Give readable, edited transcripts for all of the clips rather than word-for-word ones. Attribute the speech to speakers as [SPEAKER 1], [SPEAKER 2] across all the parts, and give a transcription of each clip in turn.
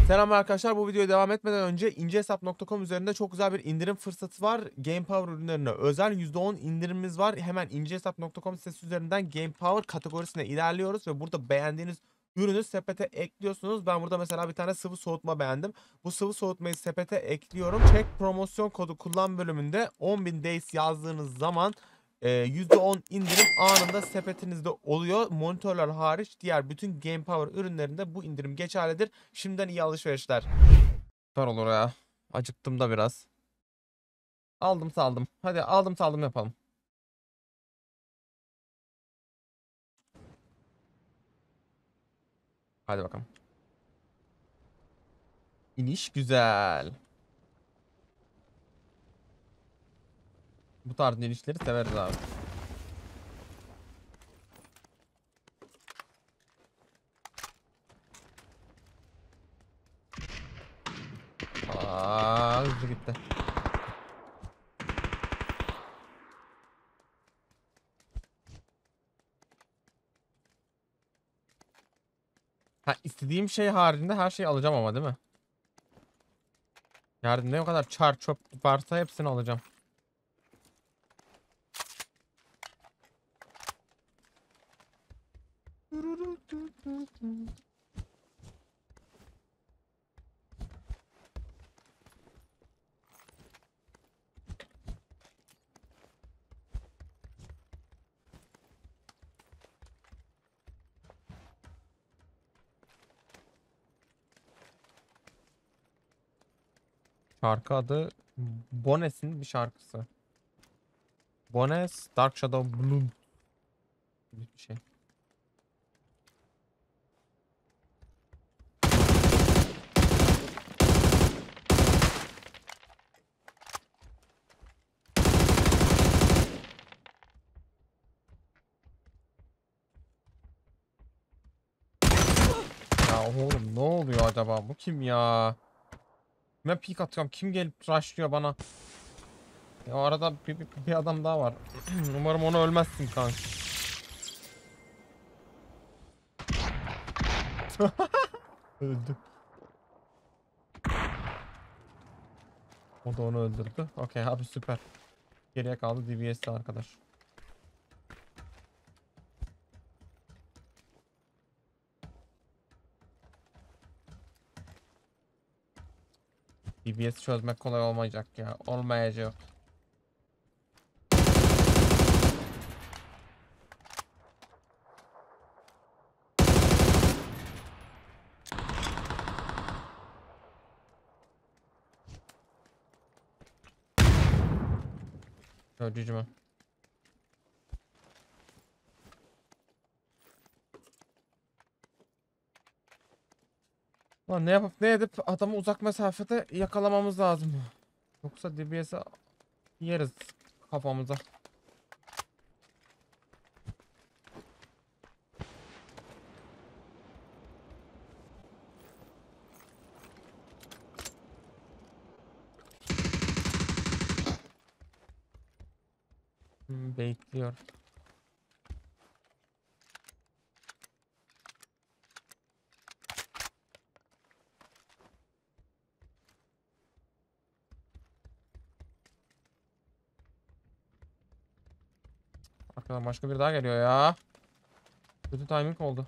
[SPEAKER 1] Selam arkadaşlar, bu videoya devam etmeden önce incehesap.com üzerinde çok güzel bir indirim fırsatı var. Game Power ürünlerine özel %10 indirimimiz var. Hemen incehesap.com sitesi üzerinden Game Power kategorisine ilerliyoruz ve burada beğendiğiniz ürünü sepete ekliyorsunuz. Ben burada mesela bir tane sıvı soğutma beğendim. Bu sıvı soğutmayı sepete ekliyorum. Check promosyon kodu kullan bölümünde 10.000 days yazdığınız zaman %10 indirim anında sepetinizde oluyor. Monitörler hariç diğer bütün Game Power ürünlerinde bu indirim geçerlidir. Şimdiden iyi alışverişler. Süper olur ya. Acıktım da biraz. Aldım saldım. Hadi aldım saldım yapalım. Hadi bakalım. İniş güzel. Bu tarz inişleri severiz abi. Hızlı gitti. Ha, istediğim şey haricinde her şeyi alacağım ama değil mi? Yani ne o kadar çar çöp varsa hepsini alacağım. Şarkı adı Bones'in bir şarkısı. Bones Dark Shadow Bloom gibi bir şey. Ya oğlum ne oluyor acaba? Bu kim ya? Ben peek atıyorum. Kim gelip rushlıyor bana? Ya arada bir adam daha var. Umarım onu ölmezsin kanka. Öldü. O da onu öldürdü. Okey abi süper. Geriye kaldı DBS'de arkadaş. DBS çözmek kolay olmayacak ya. Olmayacak. Öldücü mü? Lan ne yapıp ne edip adamı uzak mesafede yakalamamız lazım. Yoksa DBS'e yeriz kafamıza. Bekliyor. Arkadan başka bir daha geliyor ya. Kötü timing oldu.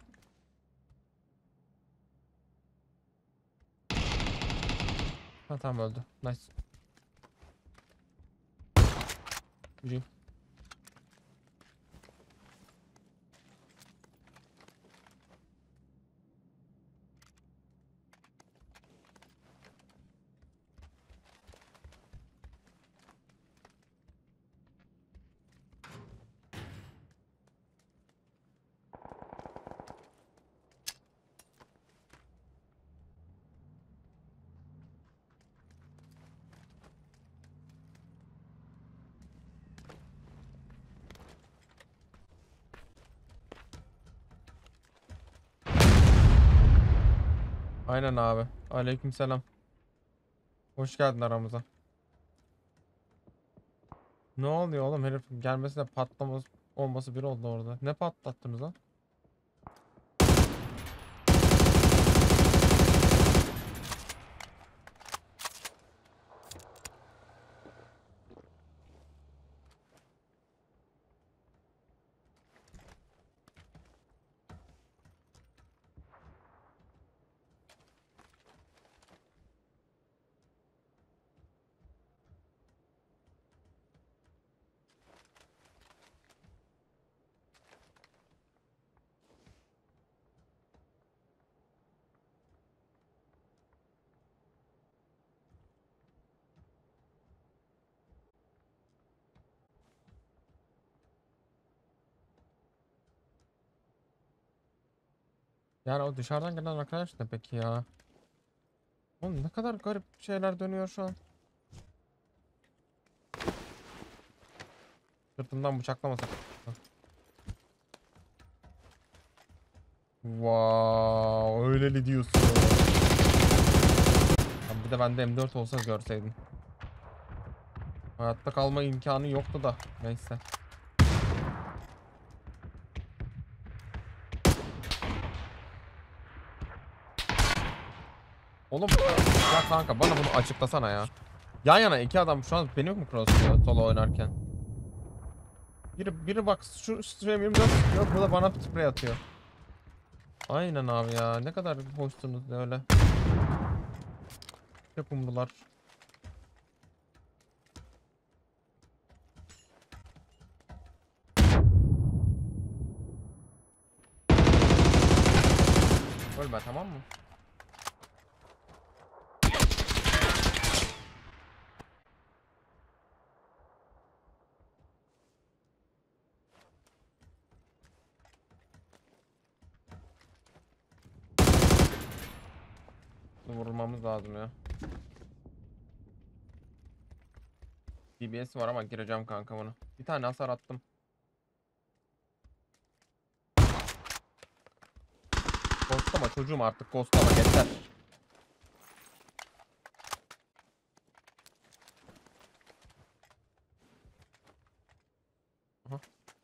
[SPEAKER 1] Ha tamam öldü. Nice. GG. Aynen abi. Aleykümselam. Hoş geldin aramıza. Ne oluyor oğlum, herif gelmesi de patlaması olması bir oldu orada. Ne patlattınız lan? Yani o dışarıdan gelen arkadaş ne peki ya? Oğlum ne kadar garip şeyler dönüyor şu an. Sırtımdan bıçaklamasak. Wow, öyleli diyorsun. Abi bir de bende M4 olsa görseydin. Hayatta kalma imkanı yoktu da. Neyse. Oğlum ya kanka bana bunu açıklasana ya. Yan yana iki adam şu an beni mi crossluyor solo oynarken? Biri bak şu stream 24 sıkıyor, bu da bana sprey atıyor. Aynen abi ya, ne kadar hoşsunuz öyle. Yapımlılar. Ölme tamam mı? Vurulmamız lazım ya. DBS var ama gireceğim kanka bunu. Bir tane hasar attım. Ghostlama çocuğum artık, ghostlama yeter. Aha.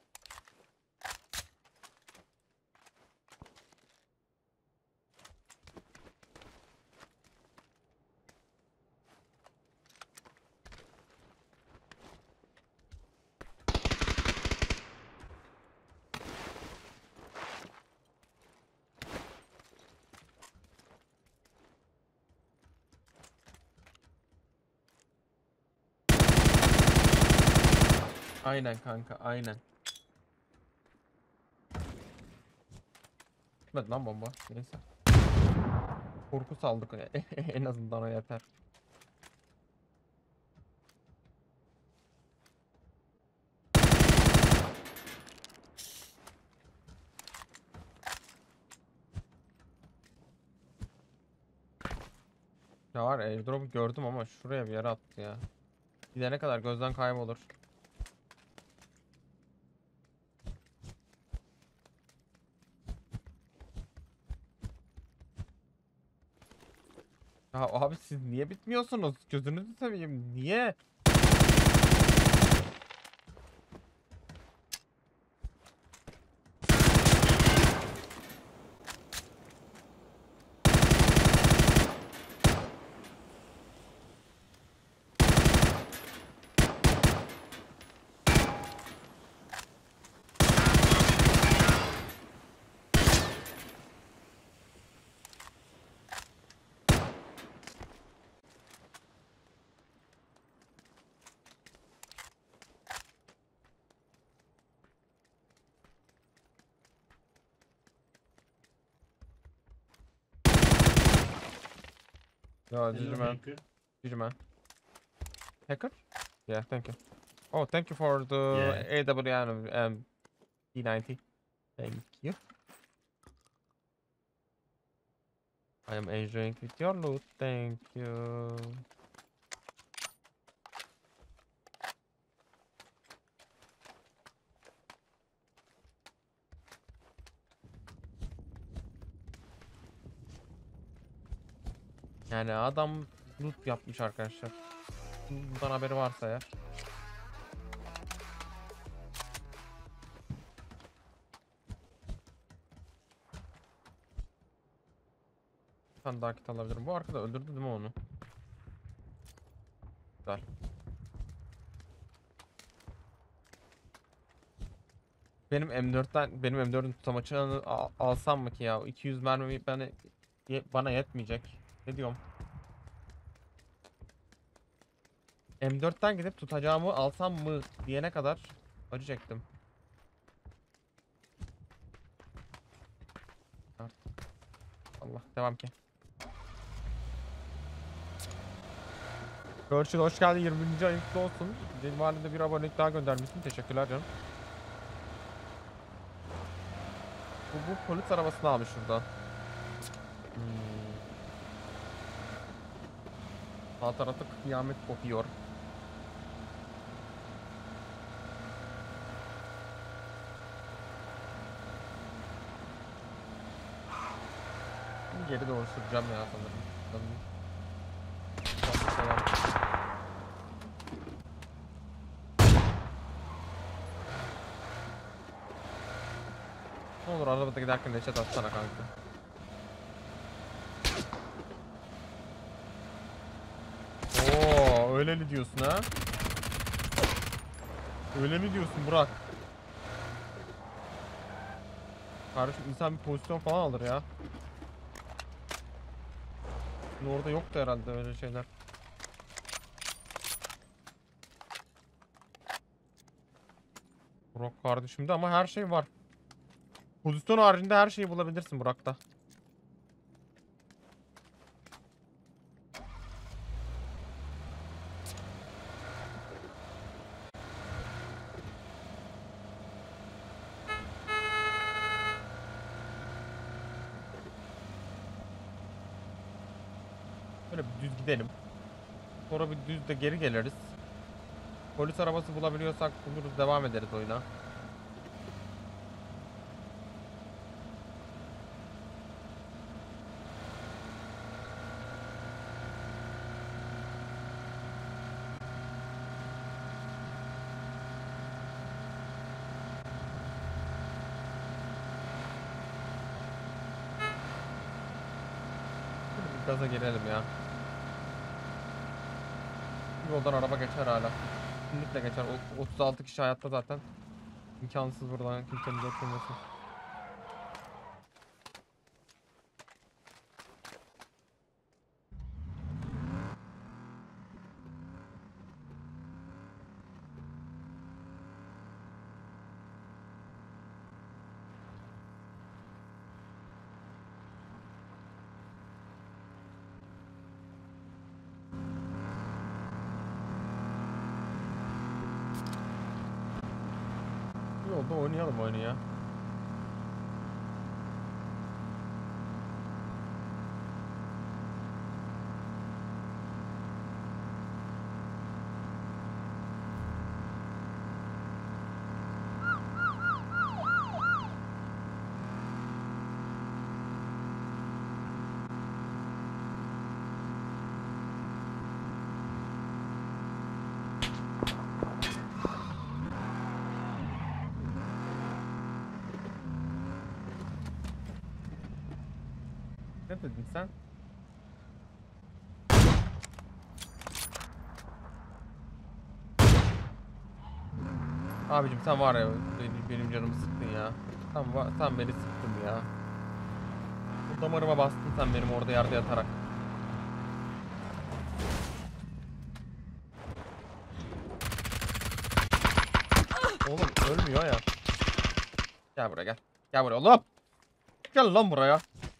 [SPEAKER 1] Aynen kanka, aynen. Gitmedi lan bomba. Neyse. Korku saldık. En azından o yeter. Ya var, airdrop'u gördüm ama şuraya bir yere attı ya. Gidene kadar gözden kaybolur. Ya abi siz niye bitmiyorsunuz? Gözünüzü seveyim. Niye? Ya
[SPEAKER 2] Hello,
[SPEAKER 1] GG man.
[SPEAKER 2] Hacker.
[SPEAKER 1] GG man. Hacker? Yeah, thank you. Oh, thank you for the
[SPEAKER 2] Yeah.
[SPEAKER 1] AWM P90. Thank you. I am enjoying with your loot. Thank you. Yani adam loot yapmış arkadaşlar. Bundan haberi varsa ya. Bir tane daha kit alabilirim. Bu arkada öldürdü değil mi onu? Güzel. Benim M4'ün tutamaçını alsam mı ki ya? 200 mermi bana yetmeyecek. Ne diyorum? M4'ten gidip tutacağımı alsam mı diyene kadar acı çektim. Allah devam ki. Churchill hoş geldin, 20. ayın kutlu olsun. Benim halinde bir abonelik daha göndermişsin. Teşekkürler canım. Bu polis arabasını almış şuradan. Sağ tarafta kıyamet kopuyor. Geri doğru süreceğim ya sanırım. Tamam. Ne olur arabada giderken reçet atsana kanka. Oo, öyle mi diyorsun ha? Öyle mi diyorsun Burak? Kardeşim insan bir pozisyon falan alır ya. Şimdi orada yoktu herhalde öyle şeyler. Burak kardeşimde ama her şey var. Pozisyon haricinde her şeyi bulabilirsin Burak'ta. Böyle bir düz gidelim. Sonra bir düz de geri geliriz. Polis arabası bulabiliyorsak buluruz, devam ederiz oyuna. Şimdi bir gaza girelim ya. Yoldan araba geçer hala. Kesinlikle geçer. 36 kişi hayatta zaten. İmkansız buradan kimsenin götürmesi. Yolda oynayalım oyunu ya. Ne dedin sen? Abicim sen var ya benim canımı sıktın ya. Sen beni sıktın ya. Bu damarıma bastın sen benim orada yerde yatarak. Oğlum ölmüyor ya. Gel buraya gel. Gel buraya oğlum. Gel lan buraya.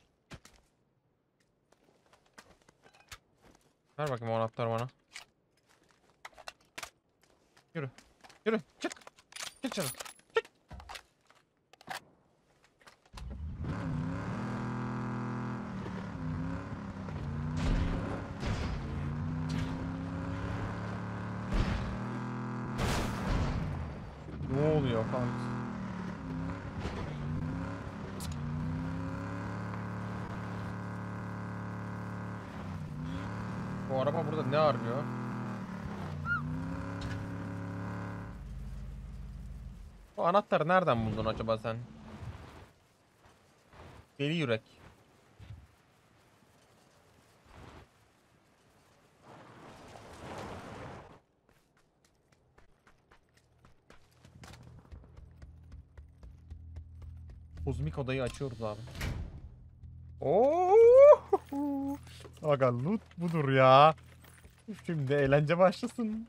[SPEAKER 1] Ver bakayım o anahtarı bana. Yürü. Yürü. Çık. Çık canım. Çık. Ne oluyor kanka? Bu araba burada ne arıyor? Bu anahtarı nereden buldun acaba sen? Deli yürek. Kozmik odayı açıyoruz abi. Oo! Aga loot budur ya. Şimdi eğlence başlasın.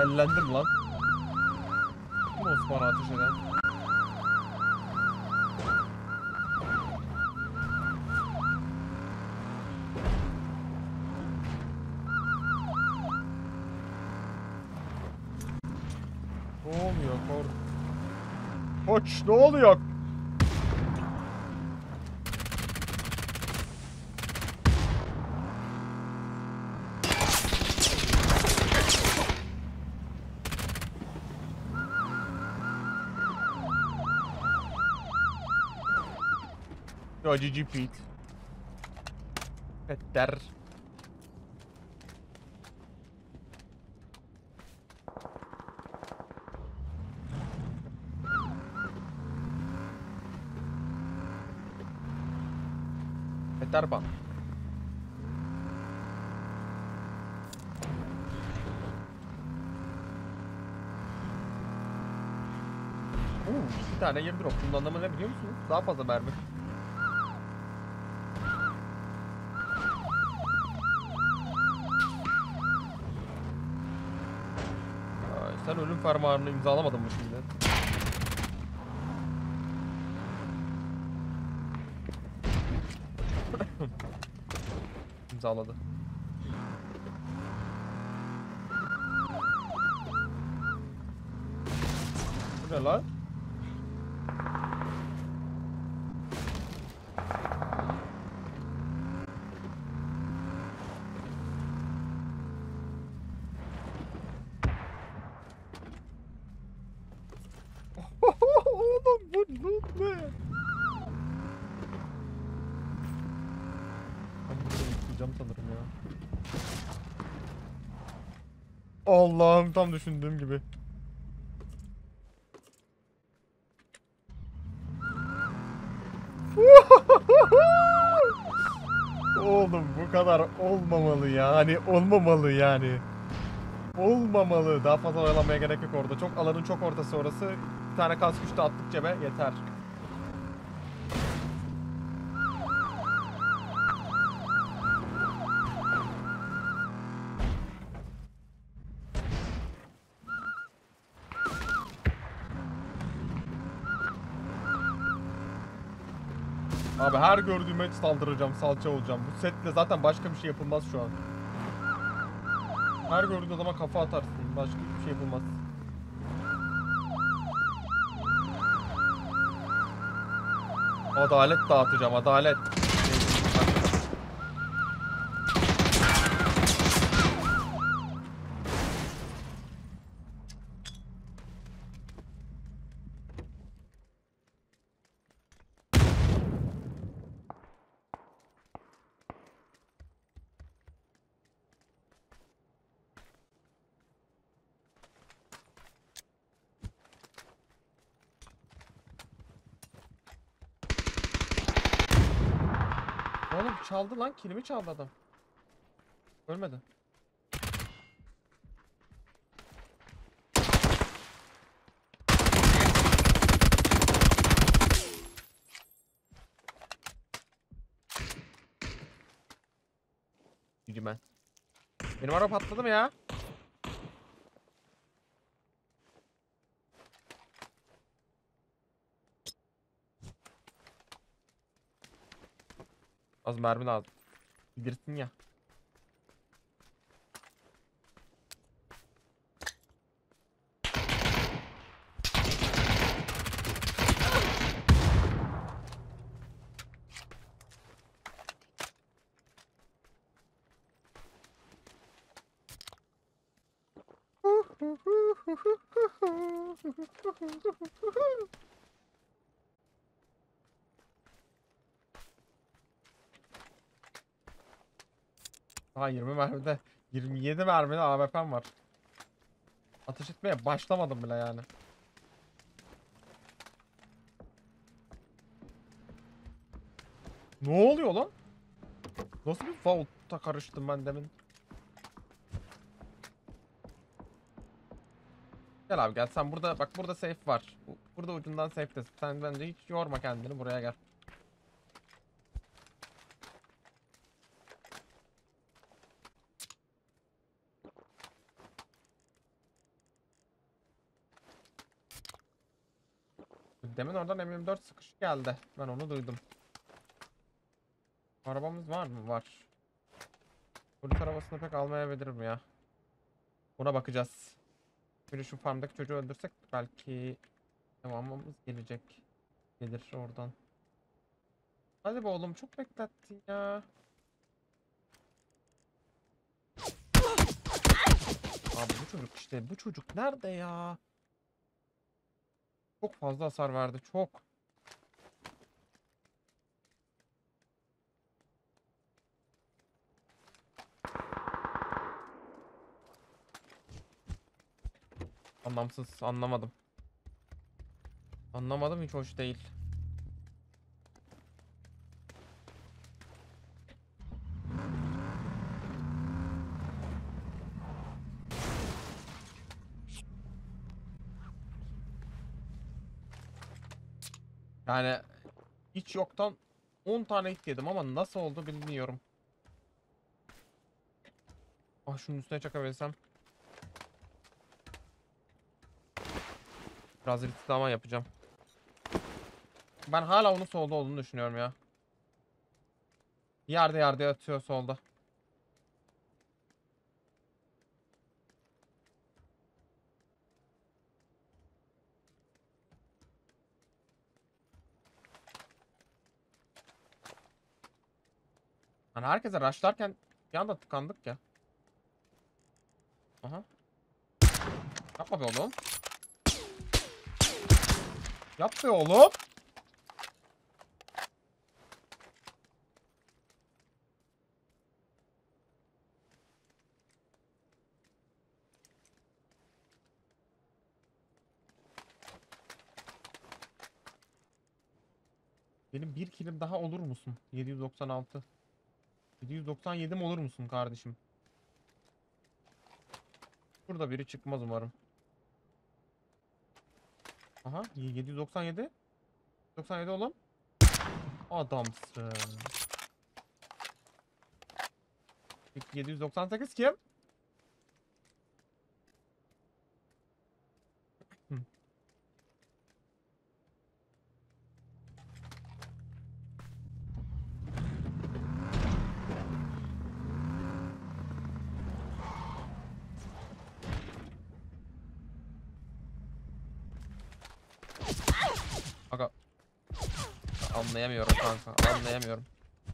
[SPEAKER 1] Ellendim lan. Kim Osman'a ateş eden? Ne oluyor Koç ne oluyor? Yo GG Pete. Petter. Peter Pan. Bir tane airdrop. Bunun anlamı ne biliyor musunuz? Daha fazla mermi. Ay, sen ölüm fermuarını imzalamadın mı şimdi? İmzaladı. Bu ne lan? Oğlum bu loot ne? Ben bunu yıkayacağım sanırım ya. Allah'ım tam düşündüğüm gibi. Oğlum bu kadar olmamalı ya. Hani olmamalı yani. Olmamalı. Daha fazla oyalanmaya gerek yok orada. Çok alanın çok ortası orası. Bir tane kas güçte attık cebe yeter. Abi her gördüğüme saldıracağım, salça olacağım. Bu setle zaten başka bir şey yapılmaz şu an. Her gördüğün zaman kafa atarsın. Başka bir şey yapılmaz. Adalet dağıtacağım, adalet. Oğlum çaldı lan, kilimi çaldı adam. Ölmedi. Gücümen. Benim araba patladı mı ya? Az mermi lazım. Bilirsin ya. Daha 20 mermide 27 mermide AWP'm var. Ateş etmeye başlamadım bile yani. Ne oluyor lan? Nasıl bir vault'a karıştım ben demin? Gel abi gel, sen burada bak, burada safe var. Burada ucundan safe'tesin. Sen bence hiç yorma kendini, buraya gel. Demin oradan M24 sıkışı geldi. Ben onu duydum. Arabamız var mı? Var. Polis arabasını pek almayabilirim ya. Buna bakacağız. Şimdi şu farmdaki çocuğu öldürsek belki devamımız gelecek. Gelir oradan. Hadi be oğlum, çok beklettin ya. Abi bu çocuk işte, bu çocuk nerede ya? Çok fazla hasar verdi, çok. Anlamsız, anlamadım. Anlamadım, hiç hoş değil. Yani hiç yoktan 10 tane hit yedim ama nasıl oldu bilmiyorum. Ah, şunun üstüne çakabilsem. Biraz riskli ama yapacağım. Ben hala onun solda olduğunu düşünüyorum ya. Yerde yatıyor solda. Hani herkese rushlarken bir anda tıkandık ya. Aha. Yapma be oğlum. Yap be oğlum. Benim bir killim daha olur musun? 796. 797 mi olur musun kardeşim? Burada biri çıkmaz umarım. Aha, 797. 97 oğlum. Adamsın. Peki 798 kim? Hı. Aga, anlayamıyorum kanka. Anlayamıyorum.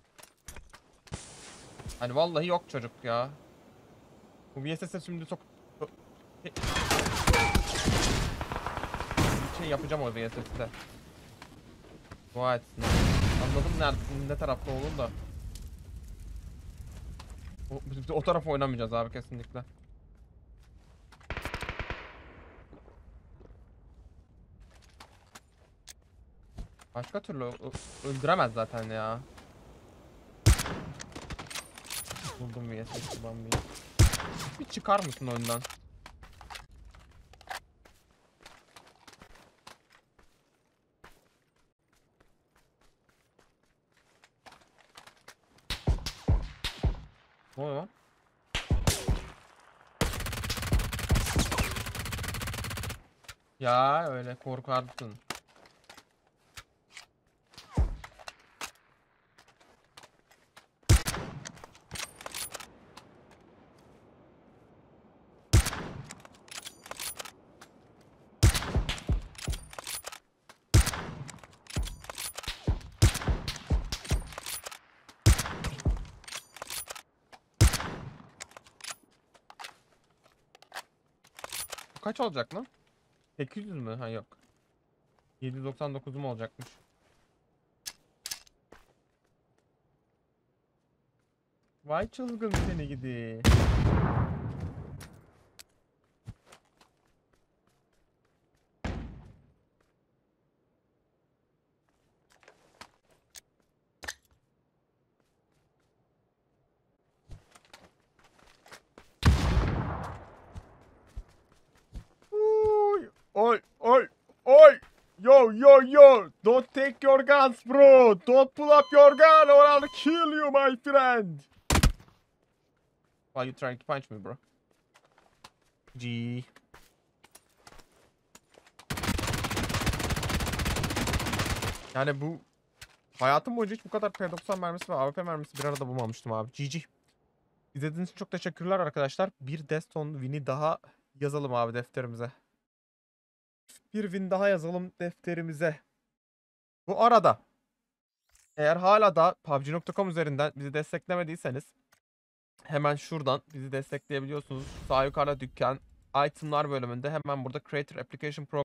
[SPEAKER 1] Hani vallahi yok çocuk ya. Bu VSS'e şimdi çok şey yapacağım o VSS'te. Dua etsin. Anladım ne tarafta olduğunu da. O tarafa oynamayacağız abi kesinlikle. Başka türlü öldüremez zaten ya. Buldum VSS'i bambiyi. Bir çıkar mısın oyundan? Ne oluyor? Ya öyle korkardın. Bu kaç olacak lan? 800 mü? Ha yok. 799 mu olacakmış? Vay çılgın seni gidi. Oy, oy, oy, oy. Yo, yo, yo. Don't take your guns, bro. Don't pull up your gun or I'll kill you, my friend. Why you trying to punch me, bro? G. Yani bu hayatım boyunca hiç bu kadar P90 mermisi ve AWP mermisi bir arada bulmamıştım abi. GG. İzlediğiniz için çok teşekkürler arkadaşlar. Bir Deston win'i daha yazalım abi defterimize. Bir win daha yazalım defterimize. Bu arada eğer hala da PUBG.com üzerinden bizi desteklemediyseniz hemen şuradan bizi destekleyebiliyorsunuz. Sağ yukarıda dükkan itemlar bölümünde hemen burada Creator Application Program